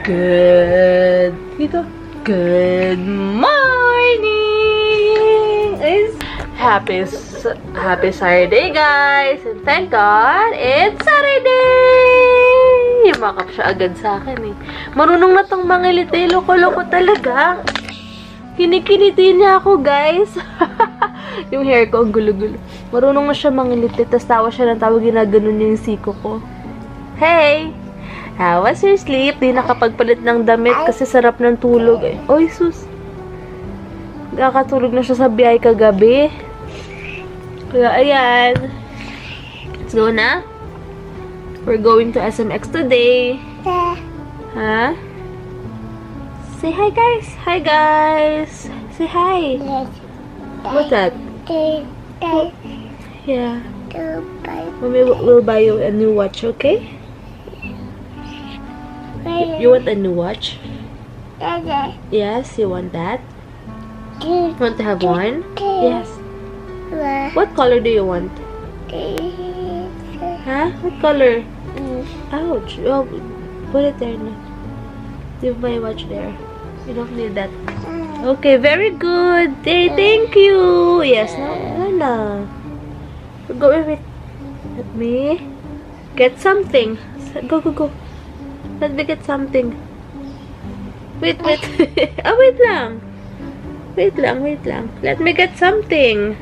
Good morning! It's happy Saturday, guys! And thank God, it's Saturday! Yumakap siya agad sa akin eh. Marunong na tong mangiliti. Loko-loko talaga. Kinikiliti niya ako, guys. Yung hair ko, ang gulo-gulo. Marunong na siya mangiliti. Tapos tawa siya ng tawa, ginaganon niya yung siko ko. Hey! How was your sleep? Di nakapagpalit ng damit kasi sarap ng tulog eh. Oy, sus! Nakakatulog na siya sa biyahe kagabi. Kaya, ayan. Let's go na. We're going to SMX today. Huh? Say hi, guys. Hi, guys. Say hi. What's that? Yeah. Mommy will buy you a new watch, okay? You want a new watch? Yes, you want that? You want to have one? Yes. What color do you want? Huh? What color? Ouch. Oh, put it there now. Leave my watch there. You don't need that. Okay, very good. Hey, thank you. Yes, no. Go with. Let me get something. Go. Let me get something. Wait. Oh, wait lang. Wait lang. Let me get something.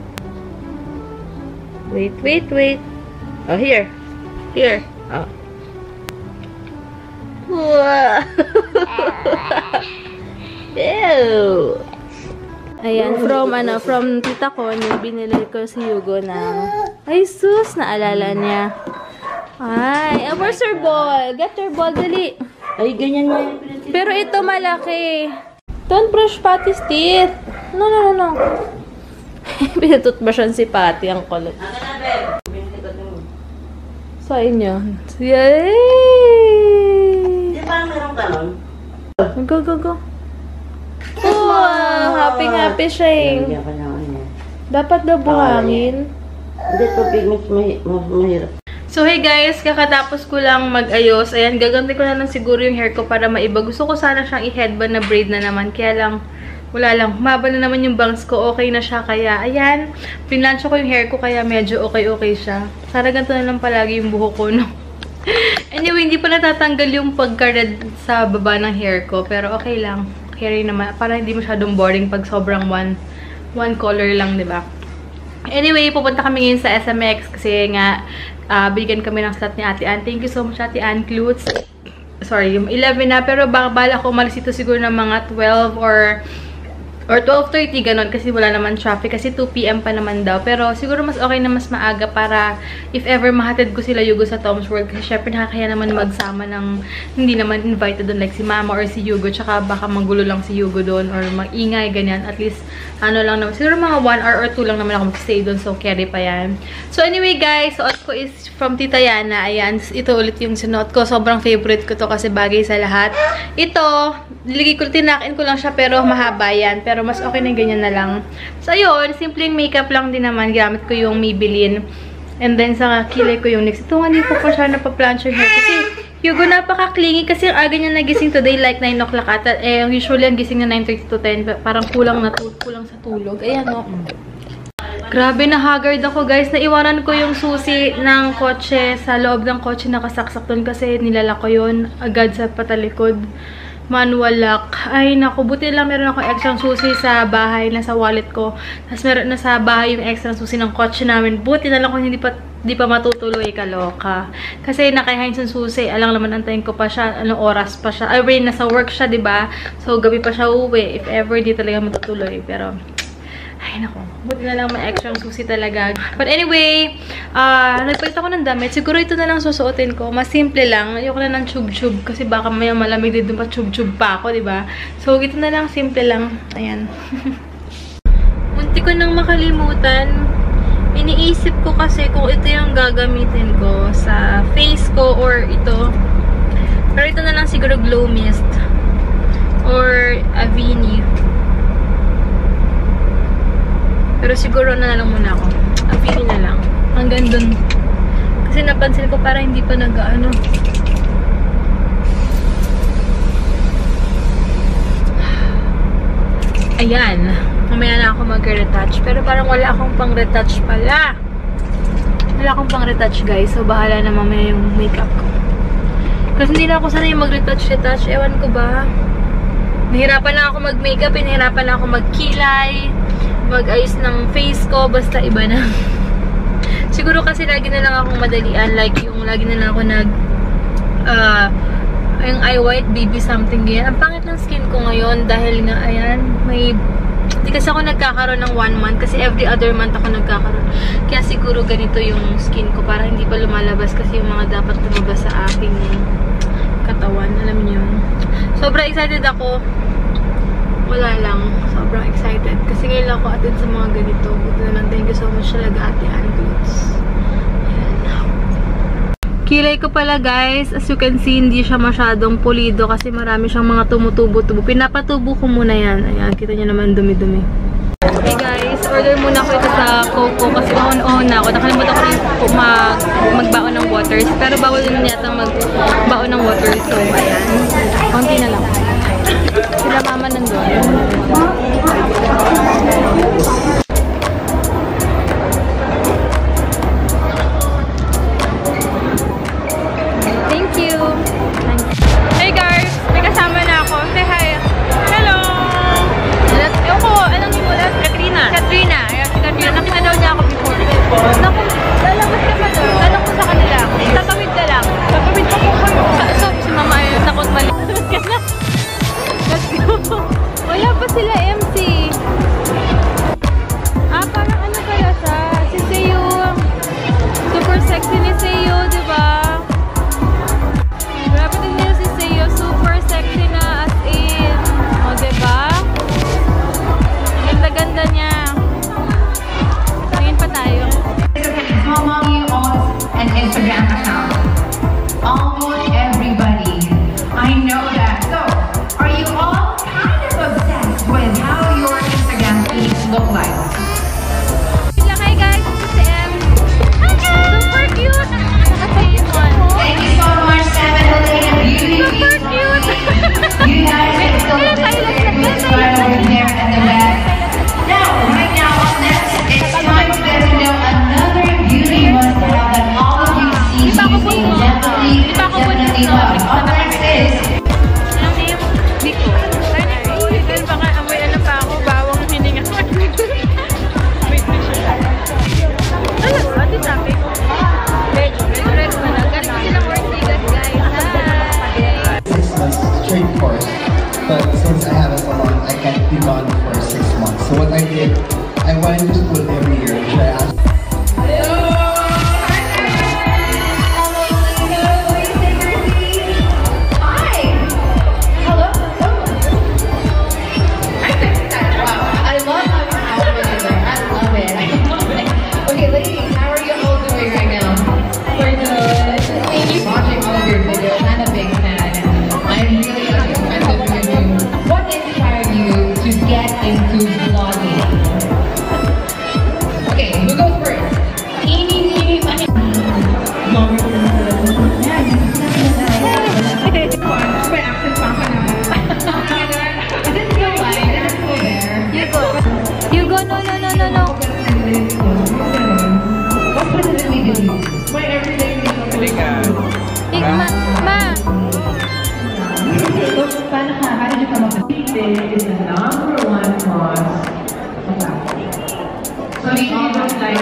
Wait. Oh, here. Oh. Wow. Ew. Ayan, from tita ko, binili ko si Hugo na, ay sus, naalala niya. Ay, where's your ball? Get your ball, dali. Ay, ganyan nga yung pero ito malaki. Don't brush Patty's teeth. No. Pinatutbrushan si Patty, ang kulot. Sa inyo. Yay! Di ba meron ka nun? Go. Wow! Happy siya eh. Dapat daw buhangin. Hindi, tubig mas mahirap. So, hey guys, kakatapos ko lang mag-ayos. Ayan, gaganti ko na lang siguro yung hair ko para maiba. Gusto ko sana siyang i-headband na braid na naman. Kaya lang, wala lang. Humaba na naman yung bangs ko. Okay na siya. Kaya, ayan, pinlansya ko yung hair ko. Kaya medyo okay siya. Sana ganito na lang palagi yung buhok ko, no? Anyway, hindi pa natatanggal yung pagka-red sa baba ng hair ko. Pero okay lang. Carry naman. Para hindi masyadong boring pag sobrang one color lang, diba? Anyway, pupunta kami ngayon sa SMX kasi nga, bigyan kami ng slot ni Ate Ann. Thank you so much, Ate Ann Klutz. Sorry, yung 11 na. Pero bala ko umalis ito siguro ng mga 12 or 12:30, ganon. Kasi wala naman traffic. Kasi 2 PM pa naman daw. Pero siguro mas okay na mas maaga para if ever mahatid ko sila Yugo sa Tom's World. Kasi syempre nakakaya naman magsama ng hindi naman invited doon. Like si Mama or si Yugo. Tsaka baka magulo lang si Yugo doon. Or mag-ingay, ganyan. At least, ano lang naman. Siguro mga 1 hour or 2 lang naman ako mag-stay doon. So, carry pa yan. So, anyway guys. Suot ko is from Tita Yana. Ayan. Ito ulit yung sinuot ko. Sobrang favorite ko to kasi bagay sa lahat. Ito, tinakin ko lang siya pero mahaba yan. Pero mas okay na ganyan na lang. So, ayun. Simpleng makeup lang din naman. Gamit ko yung Maybelline. And then, sa kilay ko yung NYX. Ito nga, hindi ko pa siya napaplanch yung hair. Kasi, Hugo, napaka-clingy. Kasi ang aga niya nagising today, like 9 o'clock ata. Usually, ang gising na 9:30 to 10. Parang kulang sa tulog. Ayan, o. Grabe, na haggard ako, guys. Naiwanan ko yung susi ng kotse. Sa loob ng kotse, nakasaksak doon. Kasi nilalak ko yun agad sa patalikod. Manual lock. Ay, naku. Buti lang meron ako extra susi sa bahay, nasa wallet ko. Tapos meron na sa bahay yung extra susi ng kotse namin. Buti na lang kung hindi pa matutuloy, kaloka. Kasi nakahinds yung susi. Alang naman antayin ko pa siya. Anong oras pa siya. Ay, nasa work siya, diba? So, gabi pa siya uwi. If ever, di talaga matutuloy. Pero, ay, naku. Buti na lang may extra susi talaga. But anyway, nagpalit ako ng damit. Siguro ito na lang susuotin ko. Mas simple lang. Ayoko na ng tube-tube. Kasi baka may malamig din pa tube-tube pa ako, diba? So, ito na lang. Simple lang. Ayan. Munti ko nang makalimutan. Iniisip ko kasi kung ito yung gagamitin ko sa face ko or ito. Pero ito na lang siguro Glow Mist. Or Avini. Pero siguro na lang muna ako. Avini na lang. Hanggang dun. Kasi napansin ko parang hindi pa nag-ano. Ayan. Mamaya na ako mag-retouch. Pero parang wala akong pang-retouch pala. Wala akong pang-retouch, guys. So, bahala na mamaya yung makeup ko. Kasi hindi na ako sanay mag-retouch. Ewan ko ba? Nahirapan na ako mag-makeup. Nahirapan na ako mag-kilay. Mag-ayos ng face ko. Basta iba na. Siguro kasi lagi na lang akong madalian. Like yung lagi na lang ako yung eye white, BB something yan. Ang pangit ng skin ko ngayon dahil nga, ayan, hindi kasi ako nagkakaroon ng 1 month kasi every other month ako nagkakaroon. Kaya siguro ganito yung skin ko para hindi pa lumalabas kasi yung mga dapat lumabas sa aking katawan. Alam niyo. Sobrang excited ako. Wala lang. Sobrang excited. Kasi ngayon ako atin sa mga ganito. Buti naman. Thank you so much talaga, Ate Ann Goods. Kilay ko pala, guys. As you can see, hindi siya masyadong pulido kasi marami siyang mga tumutubo-tubo. Pinapatubo ko muna yan. Ayan, kita niyo naman dumi-dumi. Hey guys, order muna ako ito sa Coco kasi on na ako. Nakalimutan ko rin magbaon ng waters. Pero bawal din yata magbaon ng waters. So, ayan. Konti na lang. Sila mama nandun. Hey guys! May kasama na ako. Say hi! Hello! Ewan ko, anong name mo ulit? Katrina. Katrina. Ayan, si Katrina. Nakita daw niya ako before. Naku, lalabas ka pa doon. Tanong ko sa kanila. Tatawid ka lang. Tatawid ka po kayo. So, si mama ay takot mali. Let's go! Wala pa sila MC. Parang ano kaya siya? Si Seo. Super sexy ni Seo, diba? Grabe din niya si Seo. Super sexy na as in. O, diba? Ganda-ganda niya. Tingin pa tayo. How long you own an Instagram account? Almost everybody. I know that. So, are you all kind of obsessed with how your Instagram feeds look like? Hi guys, this is si M. Super cute! Thank you so much, Sam and Helena Beauty. Super cute! You guys can still visit their booths right over there at the back. Now, right now, up next, it's time to get to know another beauty must-have that all of you see definitely love. Up next is Anong name? Biko. Ay, baka amoy ano pa ako, bawang hininga. Wait, ano ba? Ati sabi ko. Red pa na. Ganun silang Ortigas, guys. Hi! 6 months straight course, but since I have a salon, I can't be gone for 6 months. So what I did, I went to school every year, which I asked. into vlogging. Okay, who goes first? Eeny, meeny, miny. Super active pa ka naman. Is it still fine? Is it still there? You go. You go. No. What specifically did you do? My everyday Ma. So, paano ka? How did you come up with it? Is the number one cause of acne. So, we always like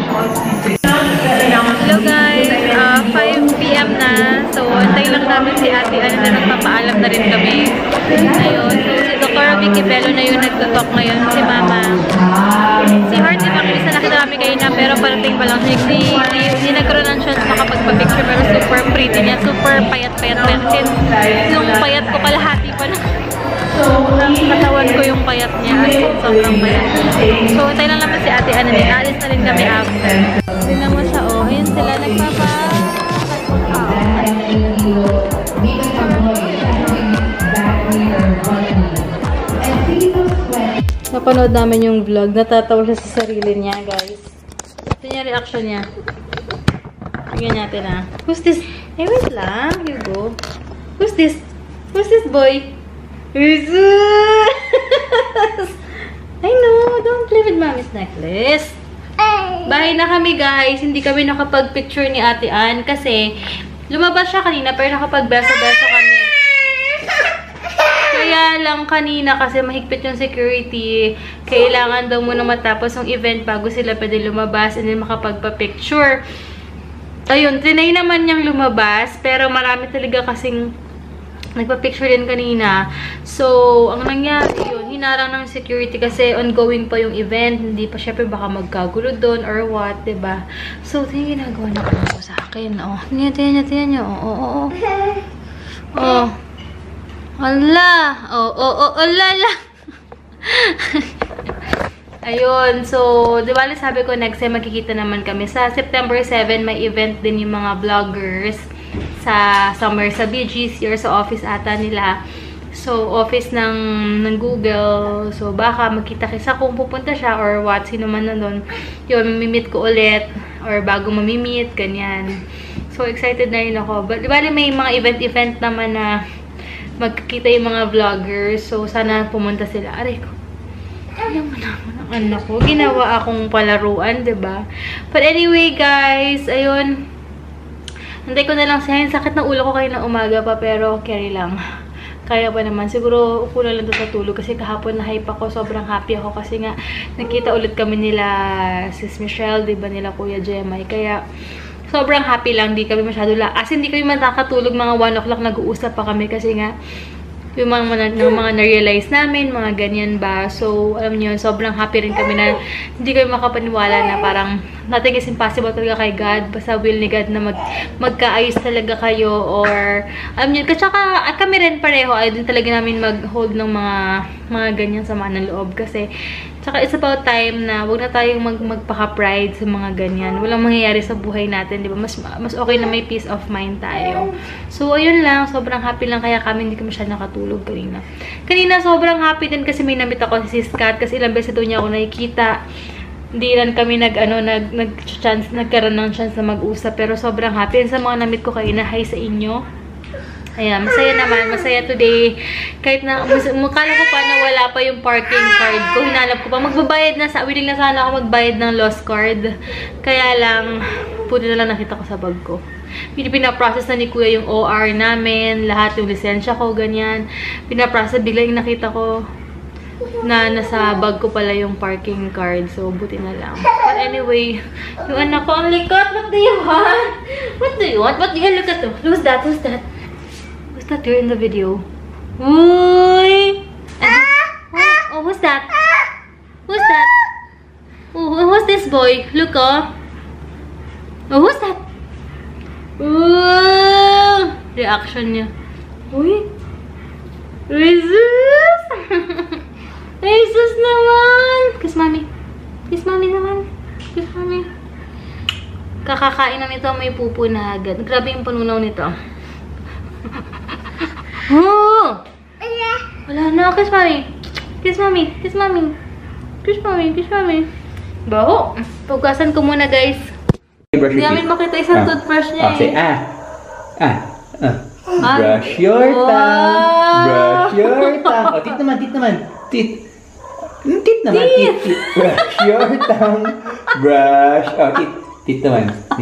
Hello guys, 5 PM na. So, antay lang namin si Ate Ann na nagpapaalam na rin kami. Ayun. So, si Dr. Vicky Bello na yung nagtutok ngayon. Si Mama. Si Heart, di ba, isa nakita kami kayo na pero parating pa lang. Hindi nagkaroon ng chance makapagpa-picture pero super pretty niya. Super payat-payat. Since yung payat ko kalahati pa na. Katawan ko yung payat niya. As in, sobrang payat. So, antay lang naman si Ate Ann. Alis na rin kami after. Tingnan mo siya, oh. Ayun sila, nagpapa... Napanood namin yung vlog. Natatawa siya sa sarili niya, guys. Ito yung reaction niya. Tingnan natin, ah. Who's this? Hey, wait lang. Hugo. Who's this? Who's this boy? Who's this? I know, don't play with Mommy's necklace. Bahay na kami, guys. Hindi kami nakapag-picture ni Ate Ann kasi lumabas siya kanina pero nakapag-beso-beso kami. Kaya lang kanina kasi mahigpit yung security. Kailangan daw muna matapos yung event bago sila pwede lumabas and then makapagpa-picture. Ayun, trinay naman niyang lumabas pero marami talaga kasing nagpa-picture din kanina. So, ang nangyari yun, hinarang ng security kasi ongoing pa yung event. Hindi pa, syempre, baka magkagulo doon or what, diba? So, ito yung ginagawa na ko sa akin. Oh, tingnan nyo. Oh. Ala! Alala! Ayun. So, diba sabi ko, next time magkikita naman kami. Sa September 7, may event din yung mga vloggers sa somewhere sa BGC or sa office ata nila. So, office ng Google. So, baka magkita-kita kung pupunta siya or what, sino man na doon. Yun, mamimit ko ulit or bago mamimit, ganyan. So, excited na rin ako. But, diba may mga event naman na magkikita yung mga vloggers. So, sana pumunta sila. Aray ko. Alam mo naman ang anak ko. Ginawa akong palaruan, diba? But anyway, guys, ayun. Hintay ko na lang siya. Sakit ng ulo ko kayo ng umaga pa, pero carry lang. Kaya pa naman. Siguro, kulang lang doon sa tulog. Kasi kahapon na-hype ako. Sobrang happy ako. Kasi nga, nakita ulit kami nila Sis Michelle, diba nila Kuya Jemay. Kaya, sobrang happy lang. Di kami masyado as hindi kami makakatulog. Mga 1 o'clock nag-uusap pa kami. Kasi nga, yung mga na-realize namin, mga ganyan ba. So, alam niyo, sobrang happy rin kami na hindi kami makapaniwala na parang nothing is impossible talaga kay God. Basta will ni God na magkaayos talaga kayo or, alam niyo, tsaka kami rin pareho, ay din talaga namin mag-hold ng mga ganyan sama ng loob. Kasi, tsaka it's about time na huwag na tayong magpaka-pride sa mga ganyan. Walang mangyayari sa buhay natin, di ba? Mas okay na may peace of mind tayo. So, ayun lang. Sobrang happy lang kaya kami hindi kami siya nakatulog kanina. Kanina, sobrang happy din kasi may namit ako si Sis Kat kasi ilang beses ito niya ako nakikita. Hindi rin kami nagkaroon ng chance na mag-usap. Pero sobrang happy. Sa mga namit ko kanina, hi sa inyo. Ayan, masaya naman. Masaya today. Kahit na, mukala ko pa na wala pa yung parking card ko. Hinanap ko pa. Willing na sana ako magbayad ng lost card. Kaya lang, puti na lang nakita ko sa bag ko. Pinaprocess na ni Kuya yung OR namin. Lahat yung lisensya ko, ganyan. Pinaprocess, bigla yung nakita ko na nasa bag ko pala yung parking card. So, buti na lang. But anyway, yung anak ko, ang likot. What do you want? What do you want? What do you look at? Who's that? Who's that? Who's that there in the video? Uy! Oh, who's that? Who's that? Oh, who's this boy? Look, oh. Oh, who's that? Ooh! Reaction niya. Uy! Jesus! Jesus naman! Kiss mommy. Kiss mommy naman. Kiss mommy. Kakakain na nito, may pupo na agad. Grabe yung panunaw nito. Oh! Wala na. Kiss mommy. Kiss mommy. Kiss mommy. Kiss mommy. Kiss mommy. Baho. Pugasan ko muna, guys. Hindi namin makita isang toothbrush niya eh. Brush your tongue. Brush your tongue. Oh, tit naman. Tit. Tit naman. Tit. Brush your tongue. Brush. Oh, tit. Tit naman.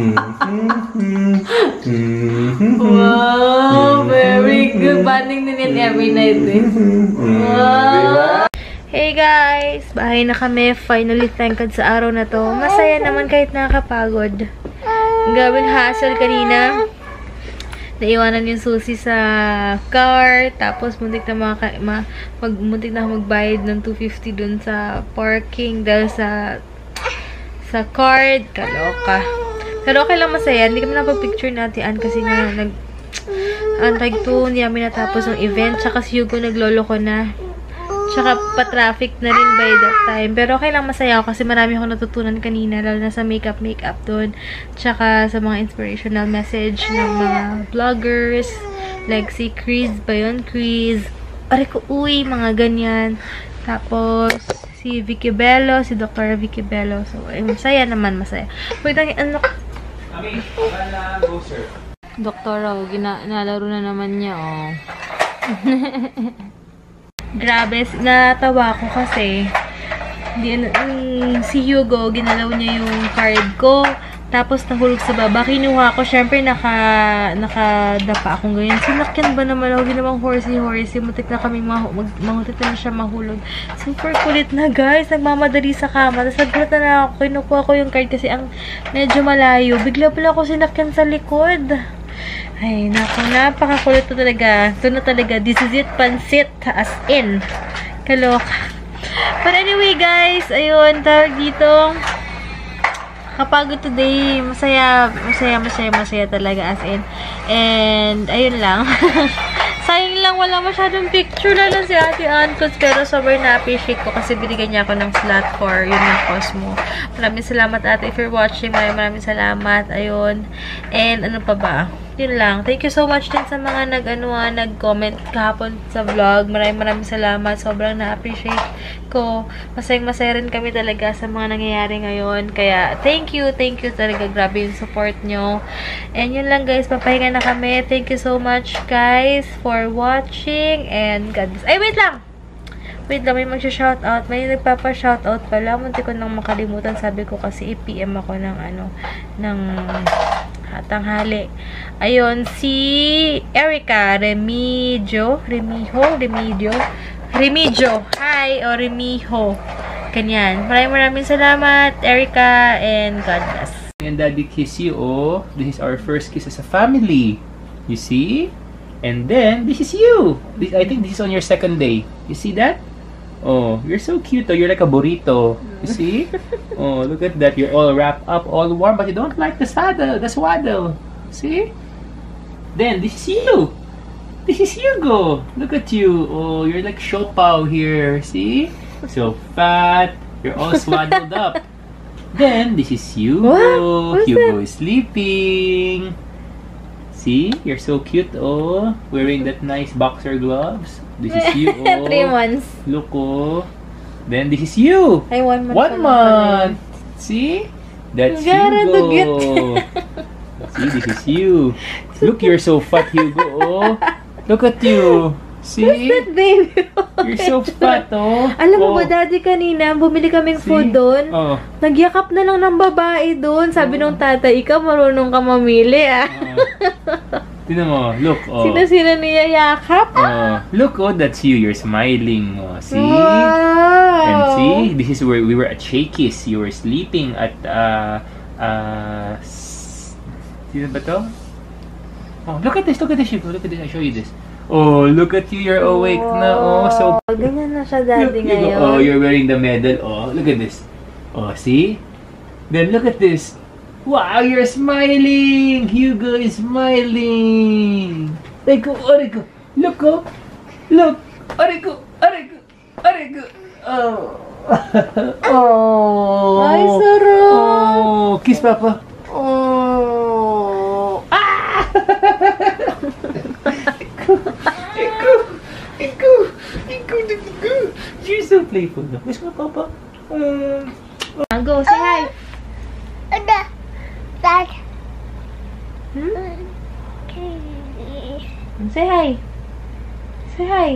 Wow, very good. Banding din yan every night eh. Wow. Hey guys! Bahay na kami. Finally, thank God sa araw na to. Masaya naman kahit nakakapagod. Gawing hassle kanina. Naiwanan yung susi sa car. Tapos, muntik na magbayad ng 250 dun sa parking dahil sa card. Kaloka. Pero okay lang, masaya. Hindi kami napag-picture natin kasi nga antay to. Hindi namin natapos ng event. Tsaka si Hugo nagloloko na. Tsaka pa-traffic na rin by that time. Pero okay lang, masaya ako kasi marami akong natutunan kanina, lalo na sa makeup doon. Tsaka sa mga inspirational message ng mga vloggers. Like si Chris ba yun? Chris. Aray ko, uy, mga ganyan. Tapos, si Vicky Bello, si Dr. Vicky Bello. So, masaya naman, masaya. Wait, ano? Doktor, oh, nalaro na naman niya, oh. Grabe, natawa ko kasi si Hugo, ginalaw niya yung card ko. Tapos nahulog sa baba. Kinuha ko. Syempre, nakadapa akong ganyan. Sinakyan ba naman ako? Ginawang horsey. Muntik na kami mahulit na siya mahulog. Super kulit na, guys. Nagmamadali sa kama. Tapos nagulat na ako. Kinukuha ko yung card kasi ang medyo malayo. Bigla pala ako sinakyan sa likod. Ay, naku. Napakakulit to talaga. Ito na talaga. This is it. Pansit. As in. Kaloka. But anyway, guys. Ayun. Tawag dito. Kapagod today, masaya talaga as in. And, ayun lang. Sayang lang, wala masyadong picture lalo si Ate Antos. Pero sobrang na-appreciate ko kasi binigyan niya ako ng slot for yun na Cosmo. Maraming salamat, Ate. If you're watching, maraming salamat. Ayun. And, ano pa ba? Yun lang. Thank you so much din sa mga nag-comment kahapon sa vlog. Maraming salamat. Sobrang na-appreciate ko. Masayang-masaya rin kami talaga sa mga nangyayari ngayon. Kaya, thank you talaga. Grabe yung support nyo. And yun lang, guys. Papahinga na kami. Thank you so much, guys, for watching. And God bless. Ay, wait lang! Wait lang, may magsha-shoutout. May nagpapa-shoutout pala. Munti ko nang makalimutan. Sabi ko kasi i-PM ako ng tanghali. Ayun, si Erica Remigio. Hi, o Remijo. Ganyan. Maraming salamat, Erica, and God bless. And Daddy kiss you, oh. This is our first kiss as a family. You see? And then, this is you. I think this is on your second day. You see that? Oh, you're so cute, oh. You're like a burrito. You see? Oh, look at that. You're all wrapped up, all warm, but you don't like the swaddle. See? Then, this is you. This is Hugo. Look at you. Oh, you're like Shopao here. See? So fat. You're all swaddled up. Then, this is Hugo. Hugo is sleeping. See? You're so cute, oh. Wearing that nice boxer gloves. This is you, oh. 3 months. Look, oh. Then, this is you. Ay, 1 month. 1 month. See? That's Hugo. See, this is you. Look, you're so fat, Hugo, oh. Look at you. See? Who's that baby? You're so fat, oh. Alam mo ba, Daddy, kanina, bumili kaming food doon. Oh. Nagyakap na lang ng babae doon. Sabi nung tatay, ikaw marunong ka mamili, ah. Tignan mo, look, oh. Sino niya yakap? Oh, look, oh, that's you. You're smiling, oh. See? Wow. And see, this is where we were at Shakey's. You were sleeping at, sino ba to? Oh, look at this, Hugo. Look at this, I'll show you this. Oh, look at you, you're awake na. Oh, so... Ganyan na siya, Daddy, ngayon. Oh, you're wearing the medal. Oh, look at this. Oh, see? Then look at this. Wow, you're smiling! Hugo is smiling! Arigo. Look, oh! Look! Arigo! Oh! Oh! Ay, sarap! Oh! Kiss, Papa! Oh! Ah! Ikaw! You're so playful. Kiss mo, Papa. Go, say hi! Dad. Say hi! Say hi!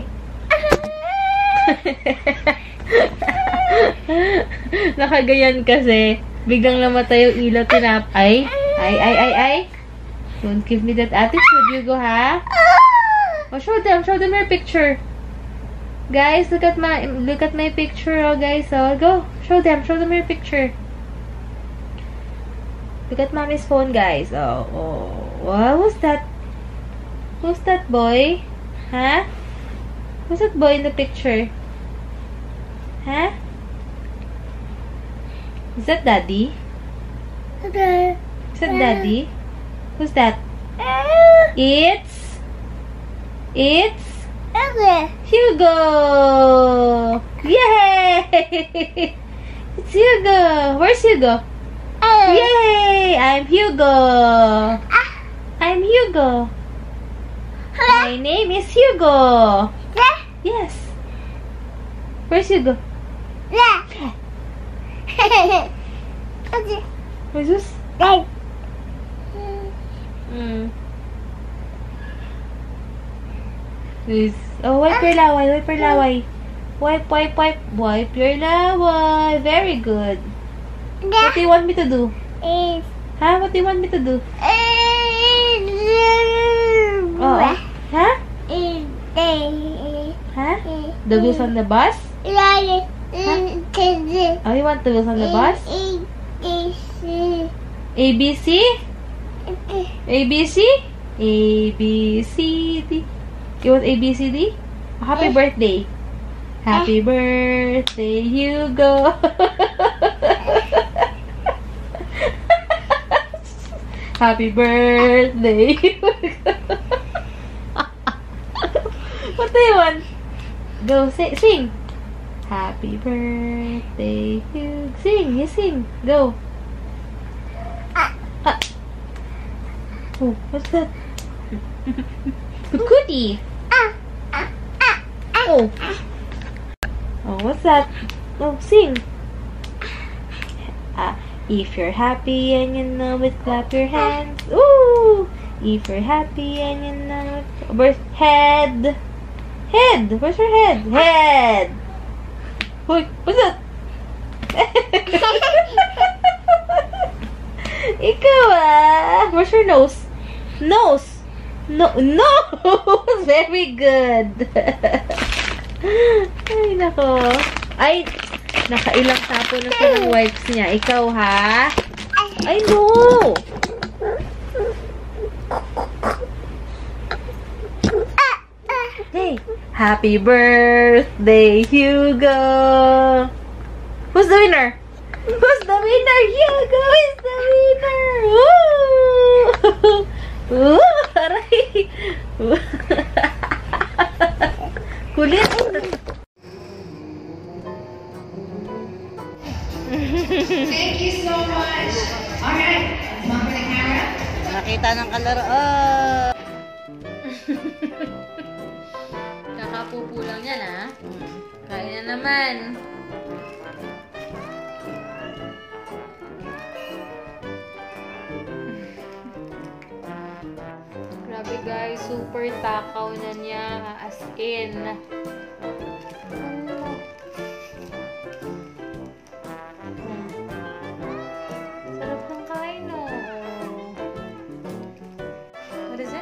Nakagayan kasi. Biglang namatay yung ilaw, Ay! Don't give me that attitude, Hugo, ha? Oh, show them your picture. Guys, look at my picture, oh, guys. Oh, go. Show them your picture. Look at Mommy's phone, guys. Oh. What was that? Who's that boy? Huh? Who's that boy in the picture? Huh? Is that Daddy? Is that Daddy? Who's that? It's Hugo! Yay! It's Hugo! Where's Hugo? Yay! I'm Hugo! I'm Hugo! My name is Hugo! Yes! Where's Hugo? Who's this? Oh, wipe your laway. Wipe, wipe, wipe. Wipe your laway. Very good. What do you want me to do? Huh? What do you want me to do? Oh. Huh? Huh? The wheels on the bus? Huh? Oh, you want the wheels on the bus? ABC? ABC? ABCD. You want ABCD? Happy birthday. Happy birthday, Hugo. Happy birthday, Hugo. What do you want? Go, sing. Happy birthday, Hugo. Sing, you sing. Go. Oh, what's that? Cookie. Oh. Oh, what's that? Oh, sing. If you're happy and you know it, clap your hands. Ooh. If you're happy and you know it. Where's head? Head. Where's your head? Head. Wait, what's that? Ikaw where's your nose? Nose. No. Very good. Ay, nako. Ay, nakailang tapo na siya ng wipes niya. Ikaw, ha? Ay, no. Hey, happy birthday, Hugo. Who's the winner? Who's the winner? Hugo is the winner. Woo! Woo! Aray! Kulit! Thank you so much. Alright, smile for the camera. Nakita ng kalaro. Kakapupo lang yan, ha? Kain na naman. Grabe guys, super takaw na niya. As in. Sarap ng kain, no? What is it?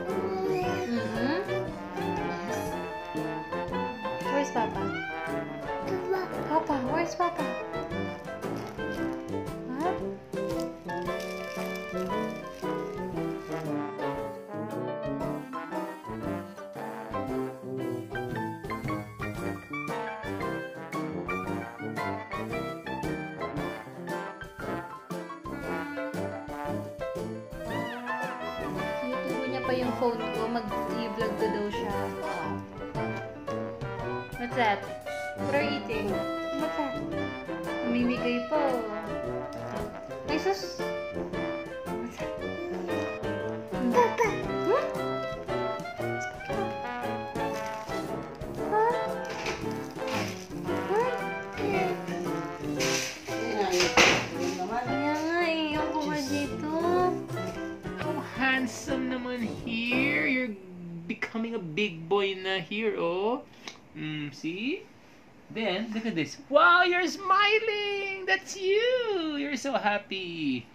Where's Papa? Papa, where's Papa? Huh? Tinutubo niya pa yung phone ko. Mag-i-vlog ko daw siya. What's that? What are you eating? What's that? Mamimigay po. Ay, sus! What's that? Papa! Huh? Huh? Huh? Kaya nga eh. Ako nga dito. How handsome naman here. You're becoming a big boy na here, oh. See? Then, look at this. Wow, you're smiling! That's you! You're so happy.